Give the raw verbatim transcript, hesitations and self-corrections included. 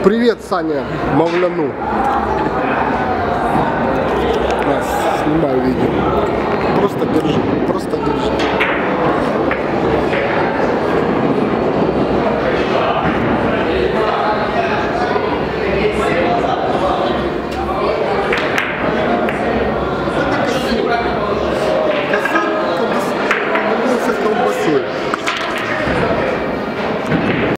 Привет, Саня Мавляну. На, снимаю видео. Просто держи, просто держи.